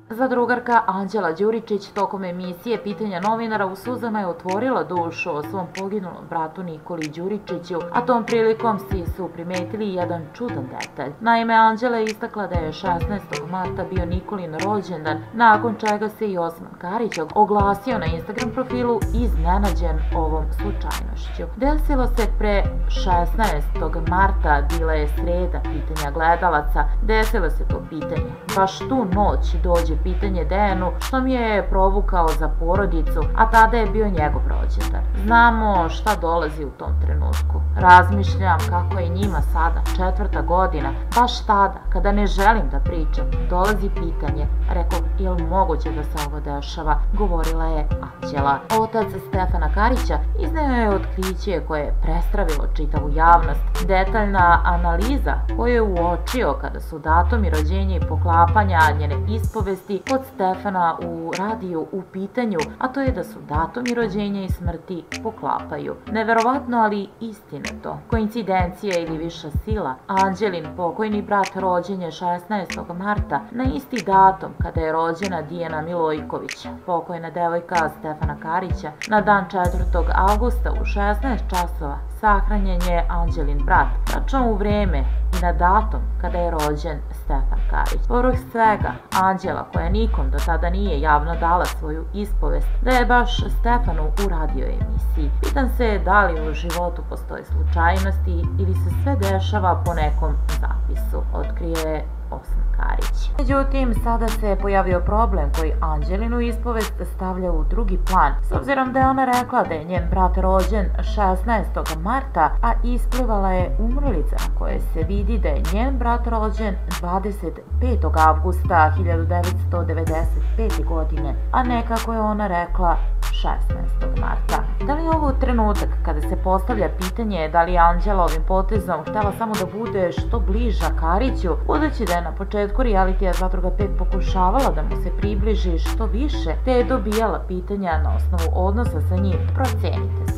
Zadrugarka Anđela Đuričić tokom emisije Pitanja novinara u suzama je otvorila dušu o svom poginulom bratu Nikoli Đuričiću, a tom prilikom svi su primetili jedan čudan detalj. Naime, Anđela je istakla da je 16. marta bio Nikolin rođendan, nakon čega se i Osman Karić oglasio na Instagram profilu iznenađen ovom slučajnošću. Desilo se pre 16. marta, bila je sreda pitanja gledalaca, desilo se to pitanje. Baš tu noć dođe pitanje Dejanu, što mi je provukao za porodicu, a tada je bio njegov rođendan. Znamo šta dolazi u tom trenutku. Razmišljam kako je njima sada 4. godina, baš tada, kada ne želim da pričam, dolazi pitanje. Rekao, je li moguće da se ovo dešava? Govorila je Anđela. Otac Stefana Karića izneo je otkriće koje je prestravilo čitavu javnost. Detaljna analiza koju je uočio kada su datumi rođenja i poklapanja njene ispovesti kod Stefana u radiju u pitanju, a to je da su datumi rođenja i smrti poklapaju. Neverovatno, ali istinito. Koincidencija ili viša sila. Anđelin pokojni brat rođen je 16. marta, na isti datum kada je rođena Dijana Milojković, pokojna devojka Stefana Karića. Na dan 4. avgusta u 16 časova sahranjen je Anđelin brat, tačno u vreme i na datum kada je rođen Stefan Karić. Povrh svega, Anđela, koja nikom do tada nije javno dala svoju ispovest, da je baš Stefanu u radio emisiji. Pitam se da li u životu postoje slučajnosti ili se sve dešava po nekom zapisu, otkrije Osman Karić. Međutim, sada se pojavio problem koji Anđelinu ispovest stavlja u drugi plan, s obzirom da je ona rekla da je njen brat rođen 16. marta, a isplivala je umrlica na kojoj se vidi da je njen brat rođen 25. avgusta 1995. godine, a ne kako je ona rekla 16. marta. Da li je ovo trenutak kada se postavlja pitanje da li je Anđela ovim potezom htela samo da bude što bliža Kariću, budući da je na početku realitija Zadruga 5 pokušavala da mu se približi što više, te je dobijala pitanja na osnovu odnosa sa njim? Procenite